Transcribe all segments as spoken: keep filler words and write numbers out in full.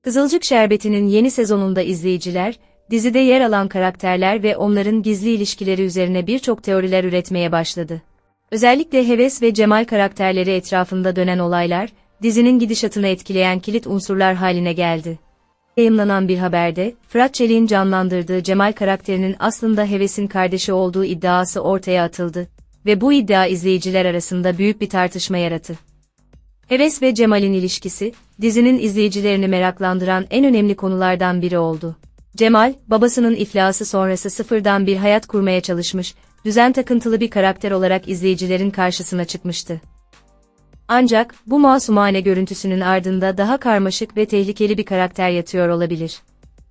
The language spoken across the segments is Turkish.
Kızılcık Şerbeti'nin yeni sezonunda izleyiciler, dizide yer alan karakterler ve onların gizli ilişkileri üzerine birçok teoriler üretmeye başladı. Özellikle Heves ve Cemal karakterleri etrafında dönen olaylar, dizinin gidişatını etkileyen kilit unsurlar haline geldi. Yayımlanan bir haberde, Fırat Çelik'in canlandırdığı Cemal karakterinin aslında Heves'in kardeşi olduğu iddiası ortaya atıldı ve bu iddia izleyiciler arasında büyük bir tartışma yarattı. Heves ve Cemal'in ilişkisi, dizinin izleyicilerini meraklandıran en önemli konulardan biri oldu. Cemal, babasının iflası sonrası sıfırdan bir hayat kurmaya çalışmış, düzen takıntılı bir karakter olarak izleyicilerin karşısına çıkmıştı. Ancak, bu masumane görüntüsünün ardında daha karmaşık ve tehlikeli bir karakter yatıyor olabilir.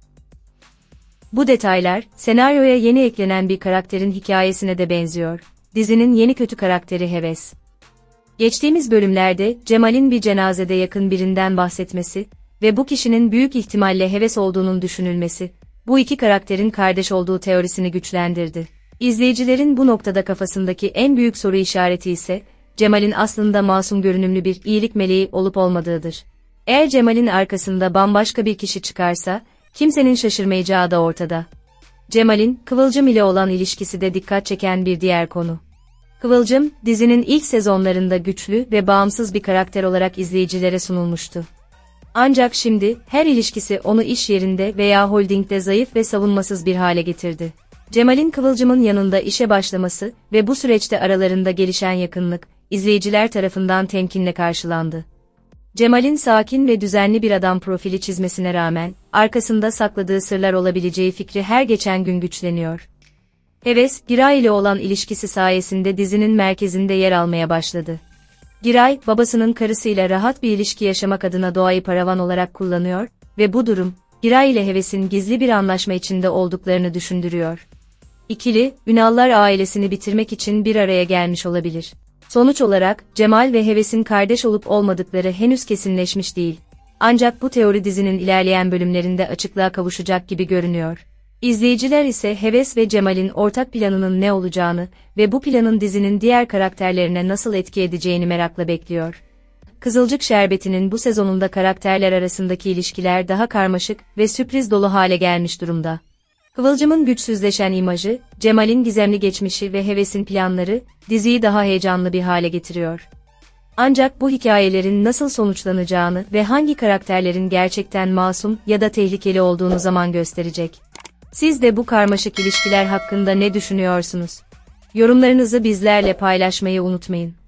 Bu detaylar, senaryoya yeni eklenen bir karakterin hikayesine de benziyor. Dizinin yeni kötü karakteri Heves. Geçtiğimiz bölümlerde, Cemal'in bir cenazede yakın birinden bahsetmesi ve bu kişinin büyük ihtimalle Heves olduğunun düşünülmesi, bu iki karakterin kardeş olduğu teorisini güçlendirdi. İzleyicilerin bu noktada kafasındaki en büyük soru işareti ise, Cemal'in aslında masum görünümlü bir iyilik meleği olup olmadığıdır. Eğer Cemal'in arkasında bambaşka bir kişi çıkarsa, kimsenin şaşırmayacağı da ortada. Cemal'in, Kıvılcım ile olan ilişkisi de dikkat çeken bir diğer konu. Kıvılcım, dizinin ilk sezonlarında güçlü ve bağımsız bir karakter olarak izleyicilere sunulmuştu. Ancak şimdi, her ilişkisi onu iş yerinde veya holdingde zayıf ve savunmasız bir hale getirdi. Cemal'in Kıvılcım'ın yanında işe başlaması ve bu süreçte aralarında gelişen yakınlık, izleyiciler tarafından temkinle karşılandı. Cemal'in sakin ve düzenli bir adam profili çizmesine rağmen, arkasında sakladığı sırlar olabileceği fikri her geçen gün güçleniyor. Heves, Giray ile olan ilişkisi sayesinde dizinin merkezinde yer almaya başladı. Giray, babasının karısıyla rahat bir ilişki yaşamak adına Doğa'yı paravan olarak kullanıyor ve bu durum, Giray ile Heves'in gizli bir anlaşma içinde olduklarını düşündürüyor. İkili, Ünallar ailesini bitirmek için bir araya gelmiş olabilir. Sonuç olarak, Cemal ve Heves'in kardeş olup olmadıkları henüz kesinleşmiş değil. Ancak bu teori dizinin ilerleyen bölümlerinde açıklığa kavuşacak gibi görünüyor. İzleyiciler ise Heves ve Cemal'in ortak planının ne olacağını ve bu planın dizinin diğer karakterlerine nasıl etki edeceğini merakla bekliyor. Kızılcık Şerbeti'nin bu sezonunda karakterler arasındaki ilişkiler daha karmaşık ve sürpriz dolu hale gelmiş durumda. Kıvılcım'ın güçsüzleşen imajı, Cemal'in gizemli geçmişi ve Heves'in planları, diziyi daha heyecanlı bir hale getiriyor. Ancak bu hikayelerin nasıl sonuçlanacağını ve hangi karakterlerin gerçekten masum ya da tehlikeli olduğunu zaman gösterecek. Siz de bu karmaşık ilişkiler hakkında ne düşünüyorsunuz? Yorumlarınızı bizlerle paylaşmayı unutmayın.